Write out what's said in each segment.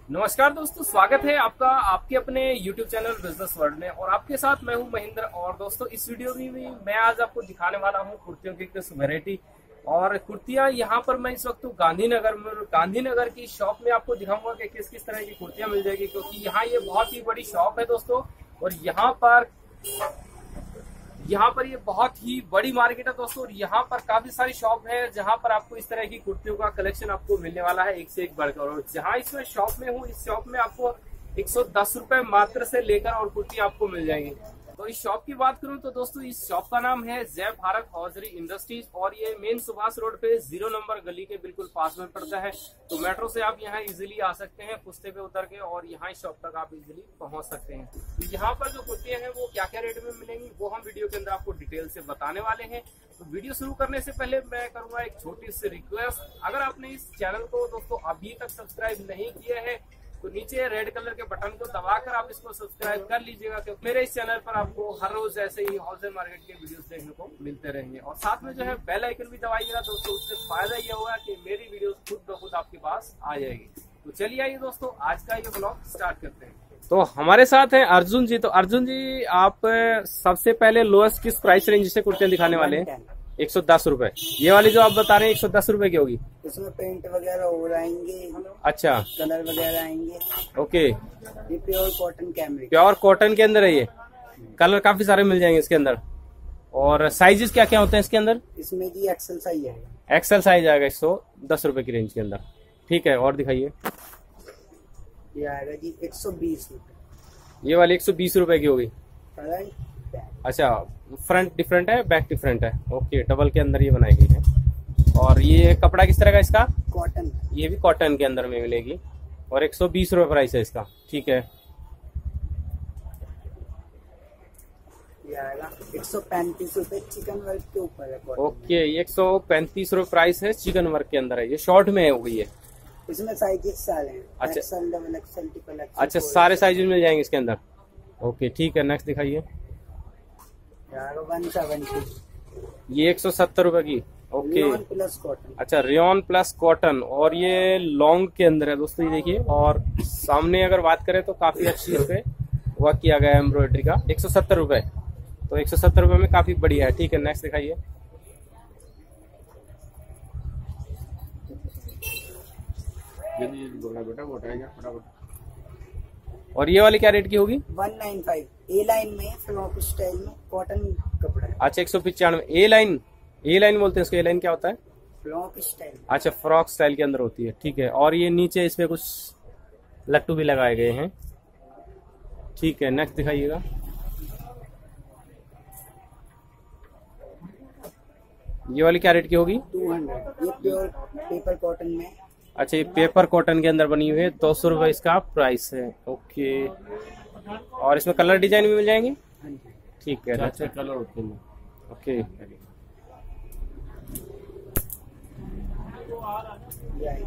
नमस्कार दोस्तों, स्वागत है आपका आपके अपने YouTube चैनल बिजनेस वर्ल्ड में। और आपके साथ मैं हूं महेंद्र। और दोस्तों, इस वीडियो में भी मैं आज आपको दिखाने वाला हूं कुर्तियों की कुछ वैरायटी और कुर्तियां। यहाँ पर मैं इस वक्त गांधीनगर में, गांधीनगर की शॉप में आपको दिखाऊंगा कि किस किस तरह की कुर्तियां मिल जाएगी, क्योंकि यहाँ ये बहुत ही बड़ी शॉप है दोस्तों। और यहाँ पर ये बहुत ही बड़ी मार्केट है दोस्तों। और यहाँ पर काफी सारी शॉप है जहाँ पर आपको इस तरह की कुर्तियों का कलेक्शन आपको मिलने वाला है, एक से एक बढ़कर। और जहाँ इसमें शॉप में हूँ, इस शॉप में आपको 110 रुपए मात्र से लेकर और कुर्ती आपको मिल जाएंगी। तो इस शॉप की बात करूं तो दोस्तों, इस शॉप का नाम है जय भारत हॉजरी इंडस्ट्रीज और ये मेन सुभाष रोड पे 0 नंबर गली के बिल्कुल पास में पड़ता है। तो मेट्रो से आप यहाँ इजीली आ सकते हैं, पुस्ते पे उतर के, और यहाँ इस शॉप तक आप इजीली पहुंच सकते हैं। तो यहाँ पर जो कुर्तियां हैं वो क्या क्या रेट में मिलेंगी वो हम वीडियो के अंदर आपको डिटेल से बताने वाले हैं। तो वीडियो शुरू करने से पहले मैं करूंगा एक छोटी सी रिक्वेस्ट। अगर आपने इस चैनल को दोस्तों अभी तक सब्सक्राइब नहीं किया है तो नीचे रेड कलर के बटन को दबाकर आप इसको सब्सक्राइब कर लीजिएगा, क्योंकि मेरे इस चैनल पर आपको हर रोज ऐसे ही होलसेल मार्केट के वीडियोस देखने को मिलते रहेंगे। और साथ में जो है बेल आइकन भी दबाइएगा दोस्तों, उससे फायदा ये होगा कि मेरी वीडियोस खुद ब खुद आपके पास आ जाएगी। तो चलिए आइए दोस्तों, आज का ये ब्लॉग स्टार्ट करते हैं। तो हमारे साथ हैं अर्जुन जी। तो अर्जुन जी, आप सबसे पहले लोएस्ट किस प्राइस रेंज से कुर्तियां दिखाने वाले हैं? 110 रुपए। ये वाली जो आप बता रहे हैं 110 रुपए की होगी। इसमें पेंट वगैरह और आएंगे, अच्छा, कलर वगैरह आएंगे। ओके, ये pure cotton cambric, pure cotton के अंदर है ये। कलर काफी सारे मिल जाएंगे इसके अंदर। और साइजेस क्या क्या होते हैं इसके अंदर? इसमें जी एक्सेल साइज आएगा। एक्सेल साइज आएगा 110 रुपए की रेंज के अंदर। ठीक है, और दिखाइए। ये आएगा जी 120 रुपए। ये वाली 120 रुपए की होगी। Front back. अच्छा, फ्रंट डिफरेंट है, बैक डिफरेंट है। ओके, डबल के अंदर ये बनाई गई है। और ये कपड़ा किस तरह का इसका? कॉटन। ये भी कॉटन के अंदर में मिलेगी और 120 रुपए प्राइस है इसका। ठीक है, ये आएगा 135 रुपए, चिकन वर्क के ऊपर है। ओके, ये 135 रुपए प्राइस है, चिकन वर्क के अंदर है। ये शॉर्ट में हो गई है। इसमें साइजेस सारे हैं। अच्छा, XL, double XL, triple XL. अच्छा, सारे साइज मिल जाएंगे इसके अंदर। ओके, ठीक है, नेक्स्ट दिखाइए। 170। ये 170 रुपए की। Okay, rayon plus cotton. अच्छा, रेयॉन प्लस कॉटन और ये लॉन्ग के अंदर है दोस्तों। ये देखिए, और सामने अगर बात करें तो काफी अच्छी इस पे वर्क किया गया है एम्ब्रॉयडरी का। 170 रुपए, तो 170 रुपए में काफी बढ़िया है। ठीक है, नेक्स्ट दिखाइए। और ये वाली क्या रेट की होगी? 195। ए लाइन में फ्रॉक स्टाइल में कॉटन कपड़ा है। अच्छा, 195। ए लाइन, ए लाइन बोलते हैं इसको। ए लाइन क्या होता है? Frock style. अच्छा, फ्रॉक स्टाइल के अंदर होती है। ठीक है, और ये नीचे इस पे कुछ लट्टू भी लगाए गए हैं। ठीक है, नेक्स्ट दिखाइएगा। ये वाली क्या रेट की होगी? 200। ये प्योर पेपर कॉटन में। अच्छा, ये पेपर कॉटन के अंदर बनी हुई है। 200 रुपए इसका प्राइस है। ओके, और इसमें कलर डिजाइन भी मिल जाएंगे। ठीक है, अच्छा कलर होते हैं। ओके, ये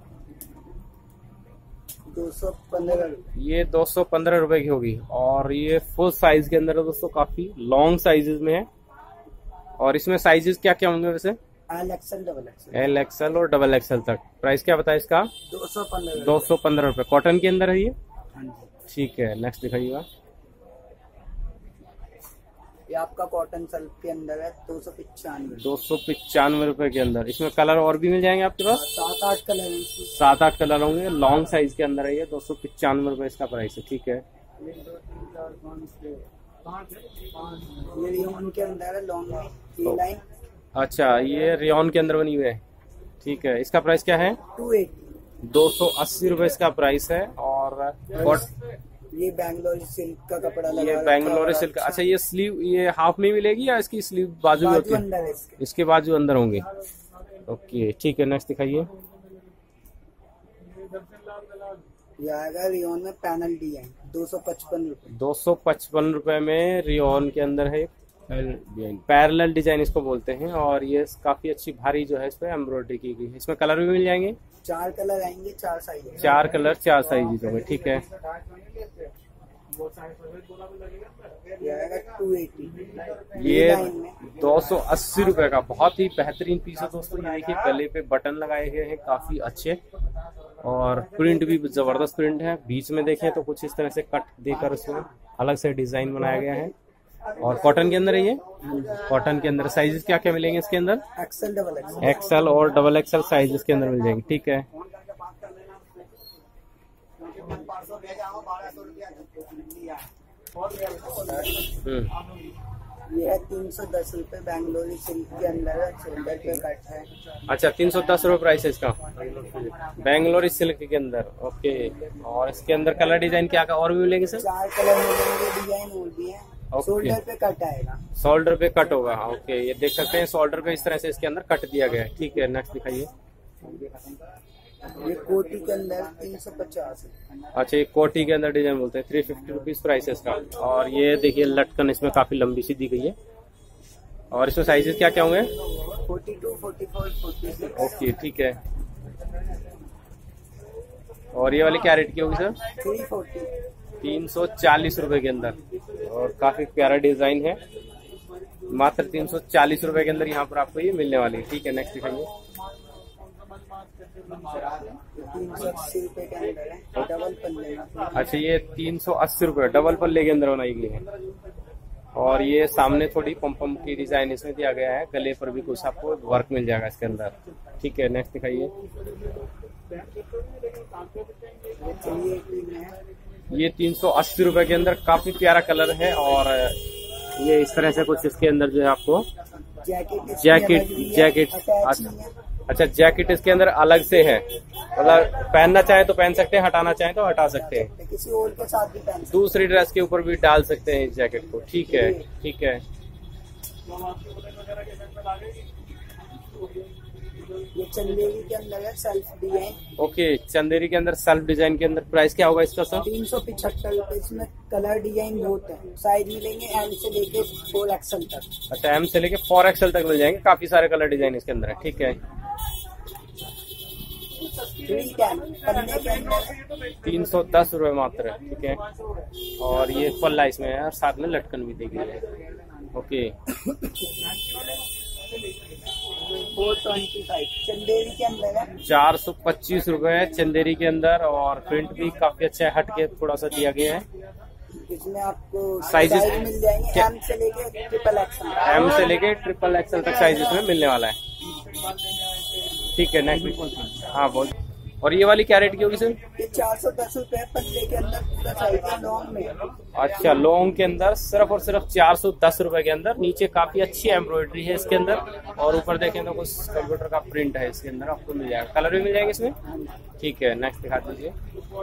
215। ये 215 रुपए की होगी। और ये फुल साइज के अंदर है दोस्तों, काफी लॉन्ग साइजेस में है। और इसमें साइजेस क्या क्या होंगे वैसे? L XL, double XL. L XL और डबल एक्सएल तक। प्राइस क्या बताया इसका? 215। 215 रुपए। कॉटन के अंदर है ये। हाँ जी। ठीक है, नेक्स्ट दिखाइएगा। ये आपका कॉटन सल्फ के अंदर है। 295। 295 रुपए के अंदर। इसमें कलर और भी मिल जाएंगे आपके पास? 7-8 कलर हैं। 7-8 कलर होंगे। लॉन्ग साइज के अंदर है ये। 295 रुपए इसका प्राइस है। ठीक है, ये रियोन के अंदर है, लॉन्ग में। ये लाइन। अच्छा, ये रेयॉन के अंदर बनी हुई है। ठीक है, इसका प्राइस क्या है? 280। 280 रुपए इसका प्राइस है। और ये बैंगलोर सिल्क का कपड़ा लगा ये बैंगलोर सिल्क। अच्छा, ये स्लीव ये हाफ में मिलेगी या इसकी स्लीव बाजू में होती है? अंदर है इसके बाजू अंदर होंगे। ओके, ठीक है, नेक्स्ट दिखाइए। ये आएगा रियोन में पैनल डिजाइन। 255 रुपए। 255 रुपए में रियोन के अंदर है। पैरेलल डिजाइन इसको बोलते हैं। और ये काफी अच्छी भारी जो है इस पे एम्ब्रॉयडरी की गई है। इसमें कलर भी मिल जाएंगे। 4 कलर आएंगे, 4 साइज। 4 कलर 4 साइज होंगे। ठीक है, ये 280। ये 280 रुपए का बहुत ही बेहतरीन पीस है दोस्तों। ये देखिए, गले पे बटन लगाए गए हैं काफी अच्छे। और प्रिंट भी जबरदस्त प्रिंट है। बीच में देखें तो कुछ इस तरह से कट देकर उसमें अलग से डिजाइन बनाया गया है। और कॉटन के अंदर है ये। कॉटन के अंदर साइजेस क्या क्या मिलेंगे इसके अंदर? एक्सेल, डबल एक्सेल, एक्सेल और डबल एक्सेल साइज इसके अंदर मिल जाएंगे। ठीक है। ये है 310 रुपए बैंगलोरी सिल्क के अंदर है, शोल्डर पे कट है। अच्छा, 310 रुपए प्राइस है इसका, बैंगलोरी सिल्क के अंदर। ओके। और इसके अंदर कलर डिजाइन क्या क्या और भी मिलेंगे सर? 4 कलर मिलेंगे, डिजाइन और भी है। शोल्डर पे कट आएगा। शोल्डर पे कट होगा। ओके, ये देख सकते हैं शोल्डर पे इस तरह से इसके अंदर कट दिया गया है। ठीक है, नेक्स्ट दिखाइए। ये कोटी के अंदर 350। अच्छा, ये कोटी के अंदर डिजाइन बोलते हैं। 350 रुपीज प्राइस है इसका। और ये देखिए लटकन इसमें काफी लंबी सी दी गई है। और इसमें साइजेस क्या क्या होंगे? 42, 44, 46। ओके, ठीक है। और ये वाली क्या रेट की होगी सर? 340। 340 रुपए के अंदर। और काफी प्यारा डिजाइन है। मात्र 340 रुपए के अंदर यहाँ पर आपको ये मिलने वाली है। ठीक है, नेक्स्ट दिखाइए। 380 रुपए के अंदर है, डबल पल्ले में। अच्छा, ये 380 रुपए डबल पल्ले के अंदर बनाई गई है। और ये सामने थोड़ी पम की डिजाइन इसमें दिया गया है। गले पर भी कुछ आपको वर्क मिल जाएगा इसके अंदर। ठीक है, नेक्स्ट दिखाइए। ये 380 रुपए के अंदर काफी प्यारा कलर है। और ये इस तरह से कुछ इसके अंदर जो है आपको जैकेट। अच्छा, जैकेट इसके अंदर अलग से है, मतलब पहनना चाहे तो पहन सकते हैं, हटाना चाहे तो हटा सकते हैं। किसी और के साथ भी पहन सकते हैं। दूसरी ड्रेस के ऊपर भी डाल सकते हैं इस जैकेट को। ठीक है, ठीक है। ये चंदेरी के अंदर है, सेल्फ डिजाइन। ओके, चंदेरी के अंदर सेल्फ डिजाइन के अंदर प्राइस क्या होगा इसका सर? 375 रुपए। इसमें कलर डिजाइन बहुत है। साइज मिलेंगे एम से लेके 4XL तक। अच्छा, एम से लेके 4XL तक मिल जाएंगे। काफी सारे कलर डिजाइन इसके अंदर है। ठीक है। 310 रुपए मात्र है। ठीक है। और ये पल्ला इसमें है और साथ में लटकन भी देगी है। ओके। 425 चंदेरी के अंदर है। 425 रुपए है चंदेरी के अंदर। और प्रिंट भी काफी अच्छा है, हटके थोड़ा सा दिया गया है। इसमें आपको साइजेस मिल जाएंगे एम से लेके ट्रिपल एक्सल। एम से लेके ट्रिपल एक्सल तक साइज इसमें मिलने वाला है। ठीक है, नेक्स्ट। हाँ, बहुत। और ये वाली क्या रेट की होगी सर? ये 410 रुपए पल्ले के अंदर, पूरा साइज है लॉन्ग में। अच्छा, लॉन्ग के अंदर सिर्फ और सिर्फ 410 रुपए के अंदर। नीचे काफी अच्छी एम्ब्रॉयडरी है इसके अंदर। और ऊपर देखें तो कुछ कंप्यूटर का प्रिंट है इसके अंदर, आपको मिल जाएगा। कलर भी मिल जाएंगे इसमें। ठीक है, नेक्स्ट दिखा दीजिए।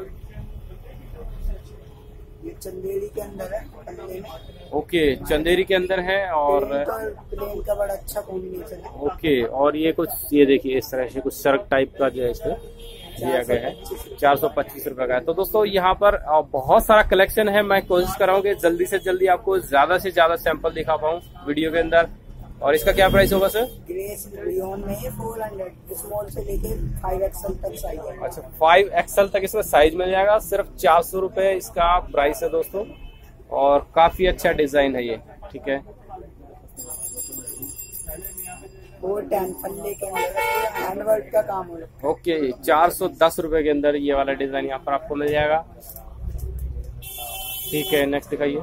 ये चंदेरी के अंदर है, पल्ले में। ओके, चंदेरी के अंदर है। और प्लेन का बड़ा अच्छा कॉम्बिनेशन है। ओके। और ये कुछ, ये देखिए इस तरह से कुछ सर्क टाइप का जो है इसमें दिया गया है। 425 रुपए का है। तो दोस्तों यहाँ पर बहुत सारा कलेक्शन है। मैं कोशिश कर रहा हूँ कि जल्दी से जल्दी आपको ज्यादा से ज्यादा सैंपल दिखा पाऊँ वीडियो के अंदर। और इसका क्या प्राइस होगा सर? ग्रेस रियोन में 400, स्मॉल से लेके 5XL तक साइज है। अच्छा, 5XL तक इसमें साइज मिल जाएगा। सिर्फ 400 रुपए इसका प्राइस है दोस्तों। और काफी अच्छा डिजाइन है ये। ठीक है। 410 पल्ले के अंदर हैंडवर्क का काम हो। ओके, 410 रुपए के अंदर ये वाला डिजाइन यहाँ पर आपको मिल जाएगा। ठीक है, नेक्स्ट दिखाइए।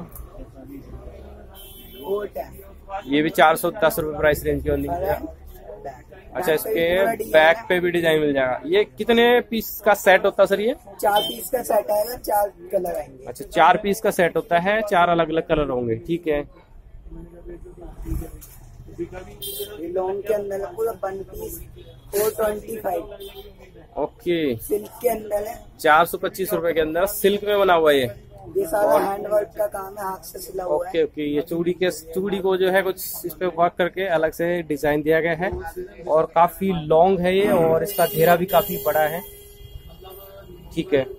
410 ये भी 410 रुपए प्राइस रेंज की होगी। अच्छा, इसके बैक पे भी डिजाइन मिल जाएगा। ये कितने पीस का सेट होता है सर? ये 4 पीस का सेट आएगा, 4 कलर आएंगे। अच्छा, 4 पीस का सेट होता है, 4 अलग अलग कलर होंगे। ठीक है। ये लॉन्ग के अंदर पूरा 1 पीस 425। ओके, सिल्क के अंदर है। 425 रुपए के अंदर सिल्क में बना हुआ है ये सारा हैंडवर्क का काम है, हाथ से सिला हुआ है। Okay okay. ये चूड़ी को जो है कुछ इस पे वर्क करके अलग से डिजाइन दिया गया है। और काफी लॉन्ग है ये। और इसका घेरा भी काफी बड़ा है। ठीक है।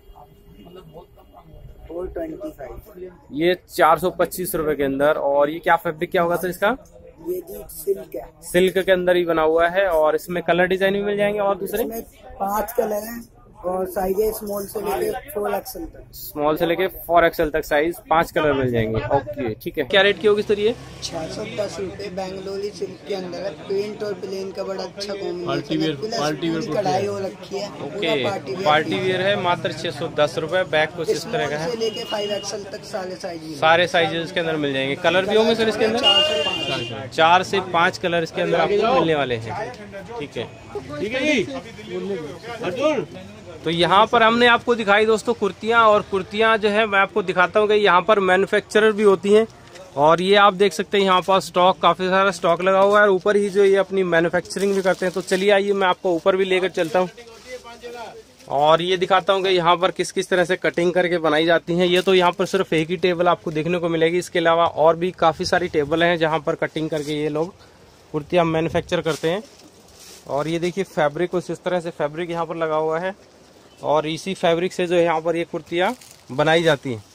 425 ये 425 रुपए के अंदर। और ये क्या फैब्रिक क्या होगा सर इसका? ये जी सिल्क है। सिल्क के अंदर ही बना हुआ है। और इसमें कलर डिजाइन भी मिल जाएंगे और दूसरे? इसमें 5 कलर हैं और साइज है स्मॉल से लेके 4XL तक। स्मॉल से लेके 4XL तक साइज 5 कलर मिल जाएंगे। ओके ठीक है। क्या रेट की होगी सर ये? 610 रुपए। बेंगलोरी सिल्क के अंदर है, प्रिंट और प्लेन का बड़ा अच्छा कॉम्बिनेशन, कढ़ाई हो रखी है। ओके पार्टी वेयर है, मात्र 610 रुपए। बैग कुछ इस तरह का है, लेके 5XL तक सारे साइजेस के अंदर मिल जाएंगे। कलर भी होंगे सर इसके अंदर? 4 से 5 कलर इसके अंदर आपको मिलने वाले हैं। ठीक है ठीक है जी। तो यहाँ पर हमने आपको दिखाई दोस्तों कुर्तियाँ, और कुर्तियाँ जो है मैं आपको दिखाता हूँ कि यहाँ पर मैन्युफैक्चरर भी होती हैं। और ये आप देख सकते हैं यहाँ पर स्टॉक, काफी सारा स्टॉक लगा हुआ है। और ऊपर ही जो ये अपनी मैन्युफैक्चरिंग भी करते हैं। तो चलिए आइए मैं आपको ऊपर भी लेकर चलता हूँ और ये दिखाता हूँ कि यहाँ पर किस किस तरह से कटिंग करके बनाई जाती हैं। ये तो यहाँ पर सिर्फ एक ही टेबल आपको देखने को मिलेगी, इसके अलावा और भी काफी सारी टेबल हैं जहाँ पर कटिंग करके ये लोग कुर्तियाँ मैन्युफैक्चर करते हैं। और ये देखिए फैब्रिक कुछ इस तरह से फैब्रिक यहाँ पर लगा हुआ है, और इसी फैब्रिक से जो है यहाँ पर ये कुर्तियाँ बनाई जाती हैं।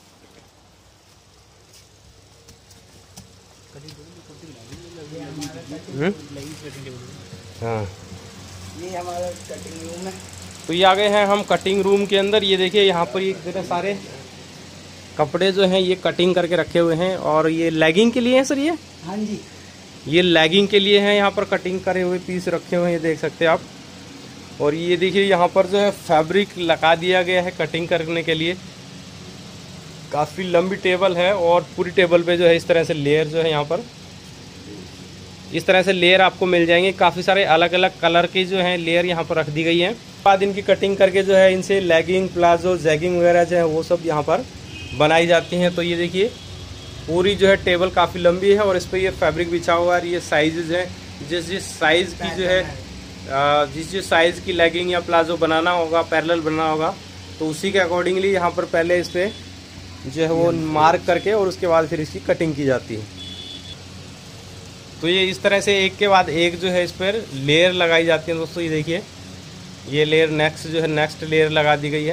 हाँ ये हमारा कटिंग रूम है। तो ये आ गए हैं हम कटिंग रूम के अंदर। ये देखिए यहाँ पर ये इतने सारे कपड़े जो हैं ये कटिंग करके रखे हुए हैं। और ये लेगिंग के लिए है सर ये? हाँ जी, ये लेगिंग के लिए है। यहाँ पर कटिंग करे हुए पीस रखे हुए हैं, ये देख सकते हैं आप। और ये देखिए यहाँ पर जो है फैब्रिक लगा दिया गया है कटिंग करने के लिए। काफ़ी लंबी टेबल है, और पूरी टेबल पे जो है इस तरह से लेयर जो है यहाँ पर इस तरह से लेयर आपको मिल जाएंगे। काफ़ी सारे अलग अलग कलर की जो है लेयर यहाँ पर रख दी गई हैं। बाद इनकी कटिंग करके जो है इनसे लेगिंग, प्लाजो, जैगिंग वगैरह जो है वो सब यहाँ पर बनाई जाती हैं। तो ये देखिए पूरी जो है टेबल काफ़ी लंबी है, और इस पर ये फैब्रिक बिछा हुआ है। ये साइजेज हैं, जिस साइज़ की जो है जिस साइज़ की लेगिंग या प्लाजो बनाना होगा, पैरेलल बनाना होगा, तो उसी के अकॉर्डिंगली यहाँ पर पहले इस पर जो है वो मार्क करके और उसके बाद फिर इसकी कटिंग की जाती है। तो ये इस तरह से एक के बाद एक जो है इस पर लेयर लगाई जाती है दोस्तों। ये देखिए ये लेयर नेक्स्ट लेयर लगा दी गई है।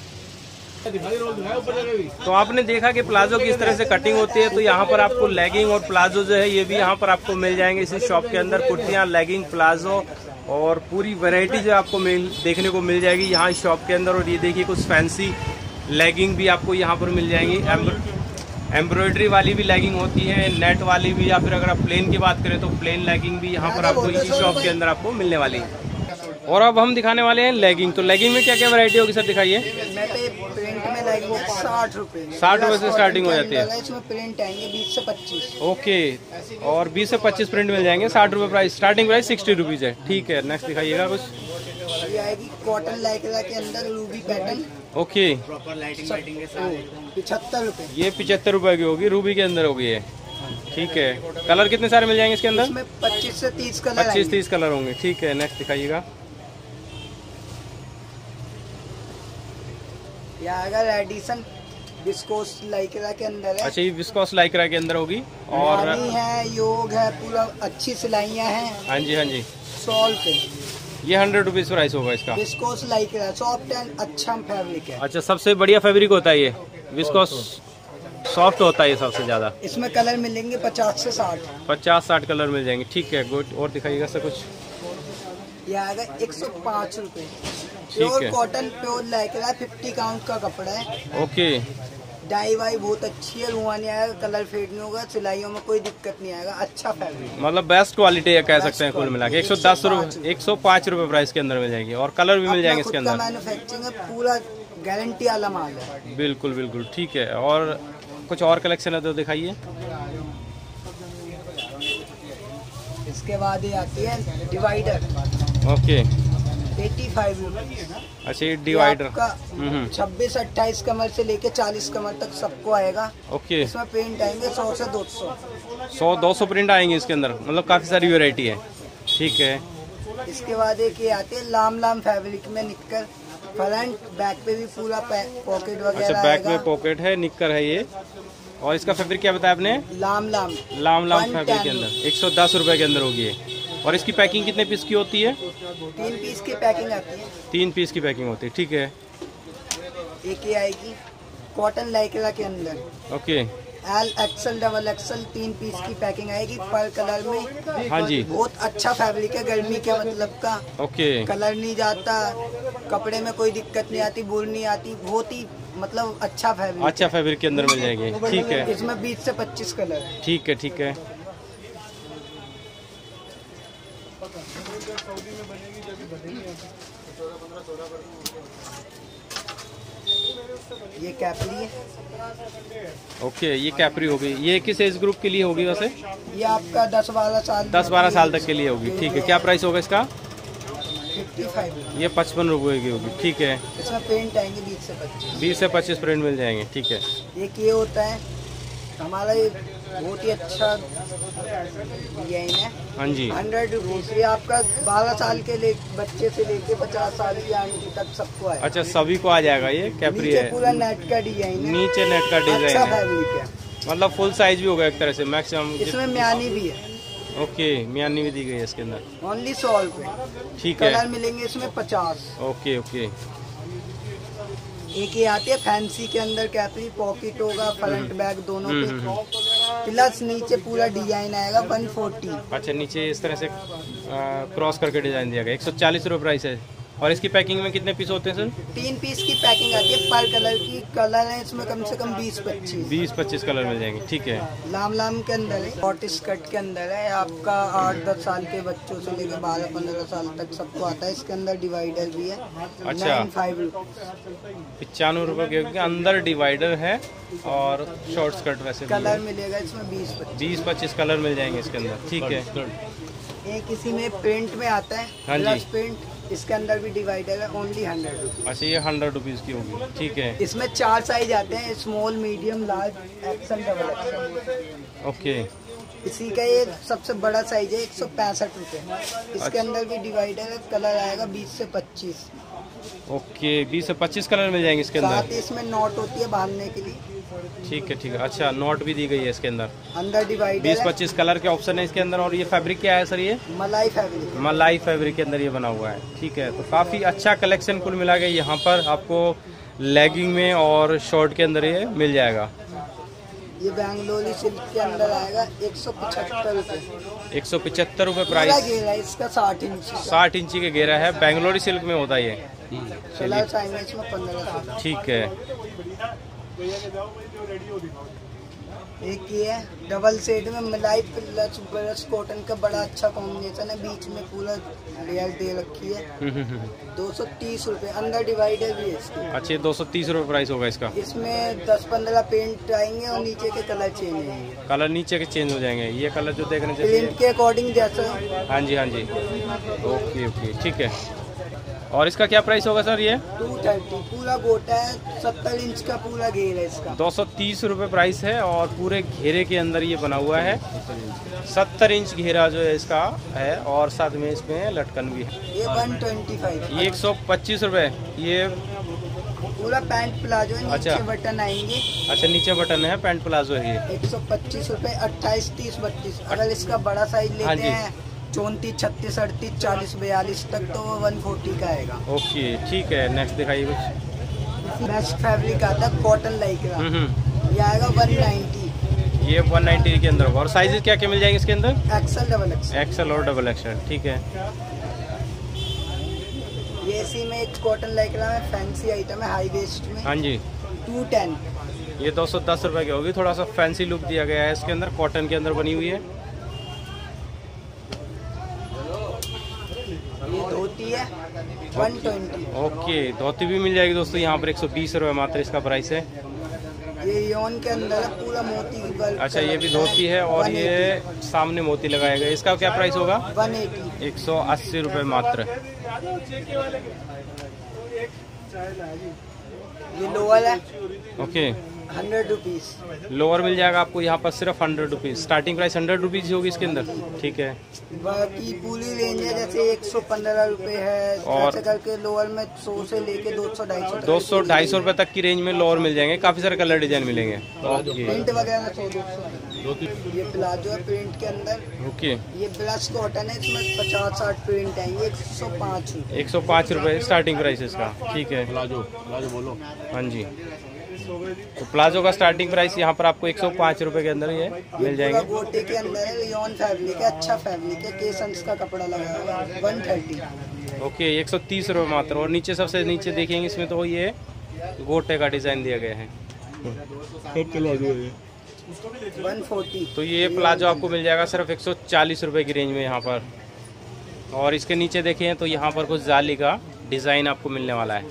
तो आपने देखा कि प्लाजो की इस तरह से कटिंग होती है। तो यहाँ पर आपको लेगिंग और प्लाजो जो है ये भी यहाँ पर आपको मिल जाएंगे इसी शॉप के अंदर। कुर्तियाँ, लेगिंग, प्लाजो और पूरी वैरायटी जो आपको देखने को मिल जाएगी यहाँ इस शॉप के अंदर। और ये देखिए कुछ फैंसी लेगिंग भी आपको यहाँ पर मिल जाएंगी। एम्ब्रॉयडरी वाली भी लेगिंग होती है, नेट वाली भी, या फिर अगर आप प्लेन की बात करें तो प्लेन लेगिंग भी यहाँ पर आपको इसी शॉप के अंदर आपको मिलने वाली है। और अब हम दिखाने वाले हैं लेगिंग। तो लेगिंग में क्या क्या वैरायटी होगी सर, दिखाइए। प्रिंट में लेगिंग 60 रुपए, 60 रुपए से स्टार्टिंग हो जाती है। इसमें प्रिंट आएंगे 20 से 25। ओके, और 20 से 25 प्रिंट मिल जाएंगे। 60 रुपए प्राइस, स्टार्टिंग प्राइस 60 रुपीज है। ठीक है, नेक्स्ट दिखाइएगा कुछ। ये आएगी कॉटन लाइक्रा के अंदर रूबी पैटर्न। ओके, 75 रुपए। ये 75 रुपए की होगी, रूबी के अंदर होगी ये। ठीक है, कलर कितने सारे मिल जाएंगे इसके अंदर? इसमें 25 से 30 कलर 25-30 कलर होंगे। ठीक है, नेक्स्ट दिखाइएगा। ये आएगा रेडिसन विस्कोस लाइक्रा के अंदर है। अच्छा, ये विस्कोस लाइक्रा के अंदर होगी। और है, योग है, पूरा अच्छी सिलाइयाँ हैं। हाँ जी हाँ जी। 100 रुपए। ये 100 रुपीज प्राइस होगा इसका। विस्कोस लाइक्रा सॉफ्ट एंड अच्छा फैब्रिक है। अच्छा, सबसे बढ़िया फैब्रिक होता है ये विस्कोस, सॉफ्ट होता है ये सबसे ज्यादा। इसमें कलर मिलेंगे 50 से 60। 50-60 कलर मिल जाएंगे। ठीक है, गुड। और दिखाइएगा सर कुछ। ये आएगा 105 रुपए। ठीक है, pure cotton, pure Lycra, 50 count का कपड़ा है। ओके, डाई वाई बहुत अच्छी है, रुआ नहीं आएगा, कलर फेड नहीं होगा, सिलाइयों में कोई दिक्कत नहीं आएगा, अच्छा फैब्रिक, मतलब बेस्ट क्वालिटी है कह सकते हैं कुल मिला के। 105 रुपए प्राइस के अंदर मिल जाएगी, और कलर भी मिल जाएंगे इसके अंदर। मैन्युफैक्चरिंग है, पूरा गारंटी वाला माल है। बिल्कुल बिल्कुल, ठीक है। और कुछ और कलेक्शन है तो दिखाइए। इसके बाद ये आती है डिवाइडर। ओके, 85 रुपए। अच्छा, ये डिवाइडर 26-28 कमर से लेके 40 कमर तक सबको आएगा। ओके, इसमें प्रिंट आएंगे 100 से 200। 100-200 प्रिंट आएंगे इसके अंदर, मतलब काफी सारी वैरायटी है। ठीक है, इसके बाद एक ये आते हैं लाम फैब्रिक में निक्कर, फ्रंट बैक पे भी पूरा पॉकेट वगैरह। अच्छा, बैक में पॉकेट है, निक्कर है ये। और इसका फैब्रिक क्या बताया आपने? लाम फैब्रिक के अंदर 110 रुपए के अंदर होगी ये। और इसकी पैकिंग कितने पीस की होती है? 3 पीस की पैकिंग आती है। 3 पीस की पैकिंग होती है। ठीक है, एक ये आएगी कॉटन लाइक्रा के अंदर। Okay, L XL double XL 3 piece की पैकिंग आएगी पर कलर में। हाँ जी, बहुत अच्छा फैब्रिक है, गर्मी के मतलब का। ओके, कलर नहीं जाता, कपड़े में कोई दिक्कत नहीं आती, बुर नहीं आती, बहुत ही मतलब अच्छा फैब्रिक। अच्छा फैब्रिक के अंदर मिल जाएंगे, ठीक है। इसमें 20 से 25 कलर है। ठीक है, ठीक है। ये कैपरी है। ओके, ये कैपरी होगी। ये किस एज ग्रुप के लिए होगी वैसे? ये आपका 10-12 साल 10-12 साल तक के लिए होगी, ठीक है। क्या प्राइस होगा इसका? 55। ये 55 रुपए की होगी, ठीक है। इसमें प्रिंट आएंगे 20 से 25। 20 से 25 प्रिंट मिल जाएंगे, ठीक है। एक ये होता है हमारा, ये बहुत ही अच्छा डिजाइन है। हाँ जी, 100 रुपीज। ये आपका 12 साल के बच्चे से लेके 50 साल की आंटी तक सबको आएगा। अच्छा, सभी को आ जाएगा। ये कैपरी है, पूरा नेट का डिजाइन है, नीचे नेट का डिजाइन अच्छा है, फैब्रिक है। मतलब फुल साइज भी होगा एक तरह से मैक्सिमम। इसमें म्यानी भी है। ओके, म्यानी भी दी गई है इसके अंदर। ओनली 100 रुपए, ठीक है। कलर मिलेंगे इसमें 50। Okay, okay. एक ये आती है फैंसी के अंदर कैपरी, पॉकेट होगा, फ्रंट बैक दोनों पे, प्लस नीचे पूरा डिजाइन आएगा 140। अच्छा, नीचे इस तरह से क्रॉस करके डिजाइन दिया गया। 140 रुपये प्राइस है। और इसकी पैकिंग में कितने पीस होते हैं सर? 3 पीस की पैकिंग आती है पर कलर की। कलर है इसमें कम से कम 20-25। 20-25 कलर मिल जाएंगे, ठीक है। लाम लाम के अंदर है, शॉर्ट स्कर्ट के अंदर है। आपका 8-10 साल के बच्चों से लेकर 12-15 साल तक सबको आता है। इसके अंदर डिवाइडर भी है। अच्छा, 95 रुपीज। 95 रुपये के अंदर डिवाइडर है और शॉर्ट स्कर्ट वैसे कलर मिलेगा इसमें 20-25 कलर मिल जाएंगे इसके अंदर, ठीक है। एक इसी में प्रिंट में आता है, हाँ जी, प्रिंट। इसके अंदर भी डिवाइडर है, ओनली 100 रुपीज। अच्छा, ये 100 रुपीज़ की होगी, ठीक है। इसमें 4 साइज आते हैं, small, medium, large, XL, double XL. Okay, इसी का ये सबसे बड़ा साइज है 165 रुपए। इसके अंदर भी डिवाइडर है, कलर आएगा 20 से 25। ओके, 20 से 25 कलर मिल जाएंगे इसके साथ अंदर। ही इसमें नॉट होती है बांधने के लिए, ठीक है, ठीक है। अच्छा, नोट भी दी गई है इसके अंदर। अंदर डिवाइडर 20-25 कलर के ऑप्शन है इसके अंदर। और ये फैब्रिक क्या है सर? ये मलाई फैब्रिक, मलाई फैब्रिक के अंदर ये बना हुआ है, ठीक है। तो काफ़ी अच्छा कलेक्शन कुल मिला के यहाँ पर आपको लेगिंग में और शॉर्ट के अंदर ये मिल जाएगा। ये बेंगलोरी सिल्क के अंदर आएगा 175 रुपए। 175 रुपये प्राइस। घेरा इसका 60 इंच। 60 इंची के घेरा है, बेंगलोरी सिल्क में होता है ये। चलिए, इसमें 1500। ठीक है। एक ये है डबल सेट में मलाई प्लस ब्रश कॉटन का बड़ा अच्छा कॉम्बिनेशन है। बीच में पूरा लेयर दे रखी है। 230 रुपए। अंदर डिवाइडर भी है इसके। अच्छा, 230 रुपये प्राइस होगा इसका। इसमें 10-15 पेंट आएंगे और नीचे के कलर चेंज होंगे। कलर नीचे के चेंज हो जाएंगे। ये कलर जो देखने चाहिए प्रिंट के अकॉर्डिंग जैसा। हाँ जी, हाँ जी। ओके, ओके, ठीक है। और इसका क्या प्राइस होगा सर? ये 230 पूरा गोटा है, 70 इंच का पूरा घेर है इसका। 230 रुपये प्राइस है और पूरे घेरे के अंदर ये बना हुआ है। 70 इंच घेरा जो है इसका है और साथ में इसमें लटकन भी है। ये 125। ये 125 रुपये। ये पूरा पैंट प्लाजो है, नीचे अच्छा, बटन आएंगे। अच्छा, नीचे बटन है, पैंट प्लाजो है ये। 125 रुपए। 28, 30, 32। अगर इसका बड़ा साइज लेते हैं 34, 36, 38, 40, 42 तक तो 140 का आएगा। ओके, ठीक है। नेक्स्ट दिखाइए कुछ। बेस्ट फैब्रिक आता है कॉटन लाइक्रा। ये आएगा 190। ये 190 के अंदर होगा। और साइजेस क्या क्या मिल जाएंगे इसके अंदर? XL, double XL. एक्सेल और डबल एक्सेल, ठीक है। ये इसी में एक कॉटन लाइक्रा में फैंसी आइटम है, हाई वेस्ट में। हाँ जी, 210। ये 210 रुपये की होगी। थोड़ा सा फैंसी लुक दिया गया है इसके अंदर, कॉटन के अंदर बनी हुई है। ये धोती है 120। ओके, धोती भी मिल जाएगी दोस्तों यहाँ पर। 120 रुपये मात्र इसका प्राइस है। ये योन के अंदर है, पूरा मोती की वर्क। अच्छा, ये भी धोती है और ये सामने मोती लगाया गया। इसका क्या प्राइस होगा? 180। 180 रुपये मात्र। ये लोअर है, ओके, 100 रुपीज। लोअर मिल जाएगा आपको यहाँ पर सिर्फ 100 रुपीज़। स्टार्टिंग प्राइस 100 रुपीज़ होगी इसके अंदर, ठीक है। बाकी पूरी रेंज है, जैसे 115 रुपए है और ऐसे करके लोअर में 100 से लेके 200-250 रुपए तक की रेंज में लोअर मिल जाएंगे। काफी सारे कलर डिजाइन मिलेंगे। प्रिंट वगैरह 100-200। ये प्लाजो है प्रिंट के अंदर। ओके, ये ब्रश कॉटन है, इसमें 50-60 प्रिंट आएंगे। 105 रुपए। 105 रुपए स्टार्टिंग प्राइस इसका, ठीक है। प्लाजो बोलो। हाँ जी, तो प्लाजो का स्टार्टिंग प्राइस यहाँ पर आपको 105 रुपए के अंदर ये मिल जाएंगे। गोटे के अंदर है, रियॉन फैब्रिक है, अच्छा फैब्रिक है, केसंस का कपड़ा लगा हुआ है, 130। ओके 130 रुपए मात्र। और नीचे सबसे नीचे देखेंगे इसमें तो ये गोटे का डिजाइन दिया गया है, 140। तो ये प्लाजो आपको मिल जाएगा सिर्फ 140 रुपए की रेंज में यहाँ पर। और इसके नीचे देखें तो यहाँ पर कुछ जाली का डिजाइन आपको मिलने वाला है।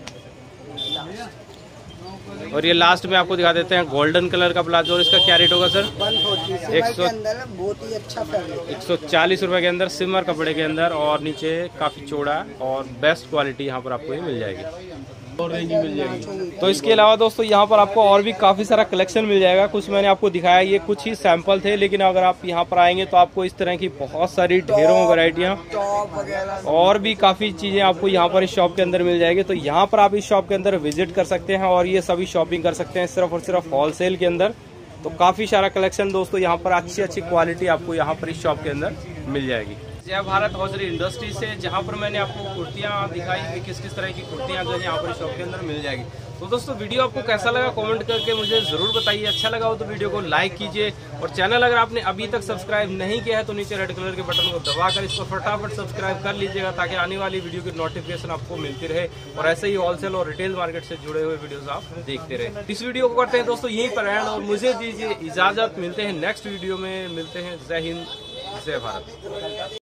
और ये लास्ट में आपको दिखा देते हैं गोल्डन कलर का प्लाजो। और इसका क्या रेट होगा सर? 140 बहुत ही अच्छा फैब्रिक, 140 रुपए के अंदर सिमर कपड़े के अंदर, और नीचे काफी चौड़ा और बेस्ट क्वालिटी यहाँ पर आपको ये मिल जाएगी और रेंज मिल जाएगी। तो इसके अलावा दोस्तों यहाँ पर आपको और भी काफी सारा कलेक्शन मिल जाएगा। कुछ मैंने आपको दिखाया, ये कुछ ही सैंपल थे, लेकिन अगर आप यहाँ पर आएंगे तो आपको इस तरह की बहुत सारी ढेरों वैरायटियाँ और भी काफी चीजें आपको यहाँ पर इस शॉप के अंदर मिल जाएगी। तो यहाँ पर आप इस शॉप के अंदर विजिट कर सकते हैं और ये सभी शॉपिंग कर सकते हैं सिर्फ और सिर्फ होलसेल के अंदर। तो काफी सारा कलेक्शन दोस्तों यहाँ पर अच्छी अच्छी क्वालिटी आपको यहाँ पर इस शॉप के अंदर मिल जाएगी। जय भारत हौजरी इंडस्ट्री से, जहाँ पर मैंने आपको कुर्तियाँ दिखाई कि किस किस तरह की कुर्तियाँ जो है यहाँ पर शॉप के अंदर मिल जाएगी। तो दोस्तों वीडियो आपको कैसा लगा कमेंट करके मुझे जरूर बताइए। अच्छा लगा हो तो वीडियो को लाइक कीजिए, और चैनल अगर आपने अभी तक सब्सक्राइब नहीं किया है तो नीचे रेड कलर के बटन को दबाकर इसको फटाफट सब्सक्राइब कर लीजिएगा, ताकि आने वाली वीडियो की नोटिफिकेशन आपको मिलती रहे और ऐसे ही होलसेल और रिटेल मार्केट से जुड़े हुए वीडियोस आप देखते रहे। इस वीडियो को करते हैं दोस्तों यहीं पर एंड, और मुझे दीजिए इजाजत। मिलते हैं नेक्स्ट वीडियो में, मिलते हैं। जय हिंद, जय भारत।